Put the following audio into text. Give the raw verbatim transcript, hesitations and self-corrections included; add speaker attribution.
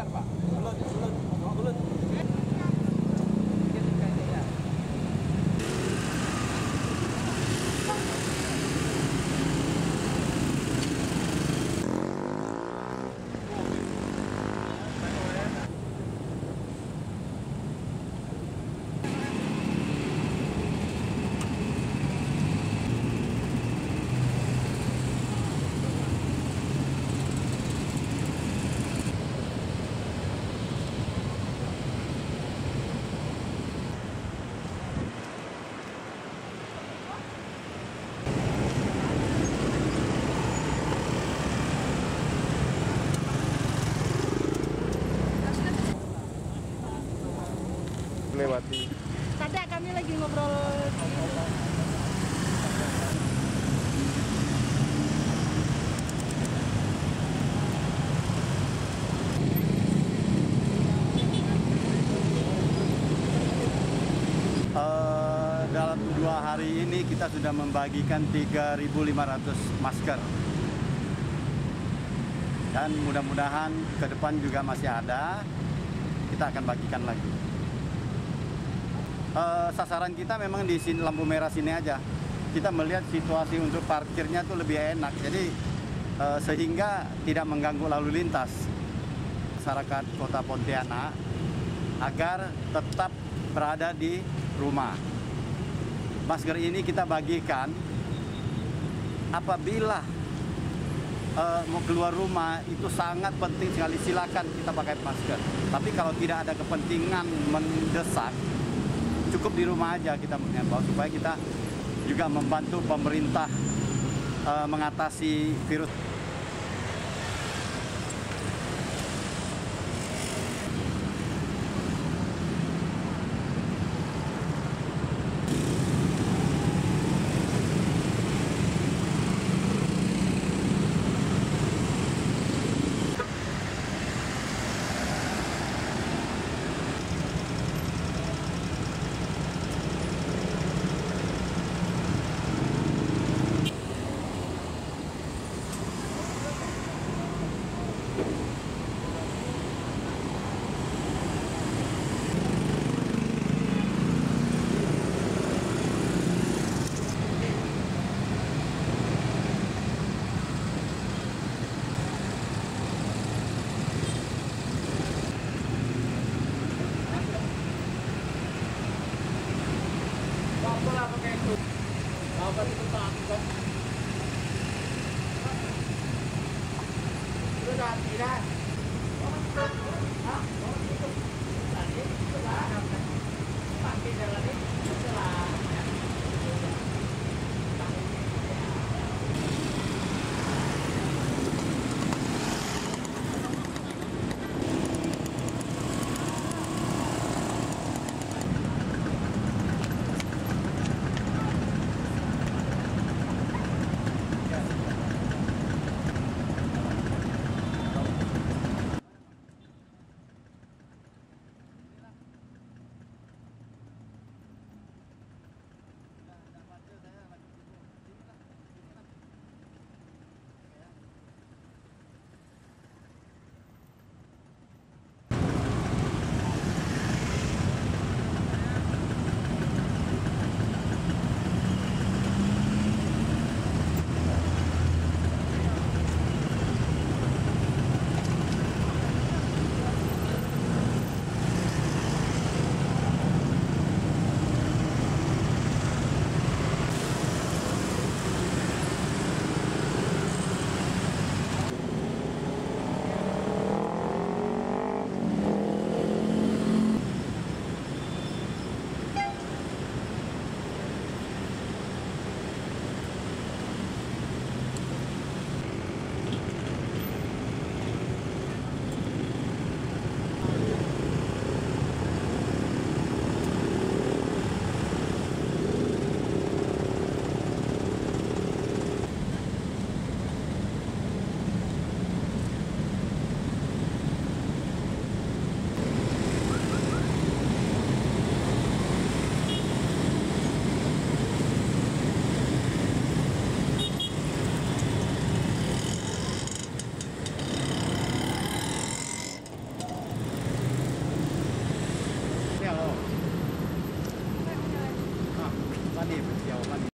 Speaker 1: masker, Pak. Bulat, bulat, bulat.
Speaker 2: Lewati.
Speaker 3: Tadi kami lagi ngobrol.
Speaker 4: Uh, dalam dua hari ini kita sudah membagikan tiga ribu lima ratus masker. Dan mudah-mudahan ke depan juga masih ada, kita akan bagikan lagi. Uh, sasaran kita memang di sini, lampu merah sini aja. Kita melihat situasi untuk parkirnya tuh lebih enak, jadi uh, sehingga tidak mengganggu lalu lintas masyarakat Kota Pontianak agar tetap berada di rumah. Masker ini kita bagikan apabila uh, mau keluar rumah itu sangat penting sekali, silakan kita pakai masker. Tapi kalau tidak ada kepentingan mendesak, cukup di rumah aja kita mengimbau supaya kita juga membantu pemerintah uh, mengatasi virus. tadi, jawaban